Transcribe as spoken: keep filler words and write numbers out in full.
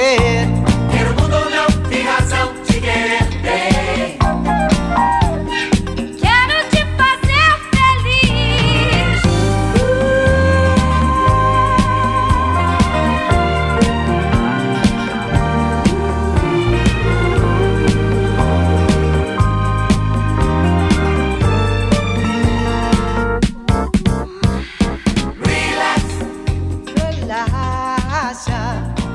querer. Ter o mundo não tem razão de querer bem. Quero te fazer feliz. Relax, Relaxa.